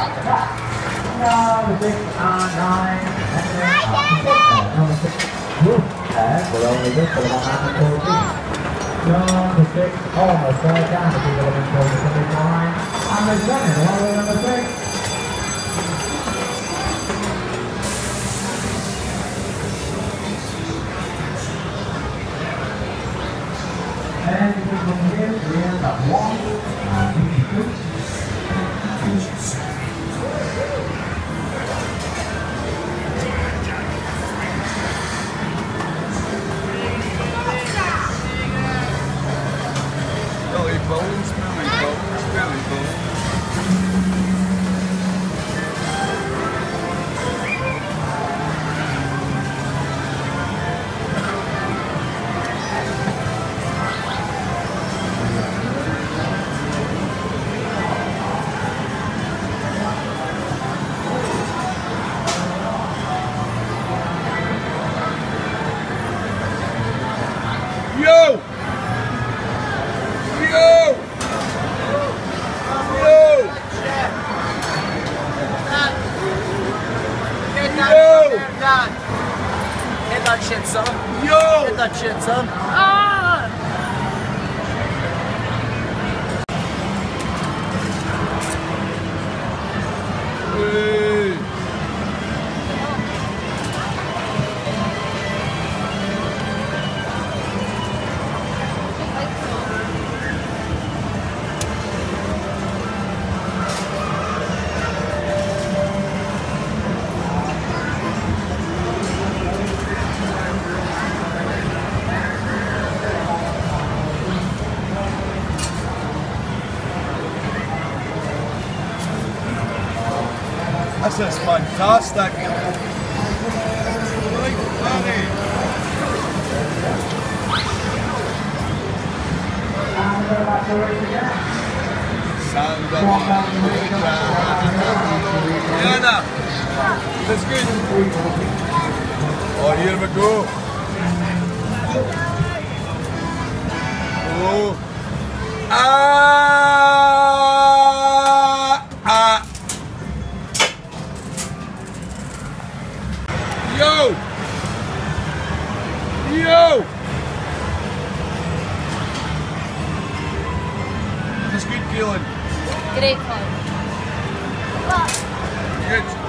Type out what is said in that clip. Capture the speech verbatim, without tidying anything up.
Number six and nine. Number six. Để của ông này rất là ngon thôi. Number six. Almost right down to the eleven goal to the line. And the second one, number six. And from here, we end up one and fifty-two. Billy Bones, Billy Bones, Billy Bones. Yo! Yo! Yo! Hit that shit, son. Yo! Hit that shit, son. Ah! Hey! This is fantastic. Right, Danny. Sandra. Diana. That's good. Oh, here we go. Oh. Ah! Ah! Yo! Yo! It's good feeling. Great fun. Good.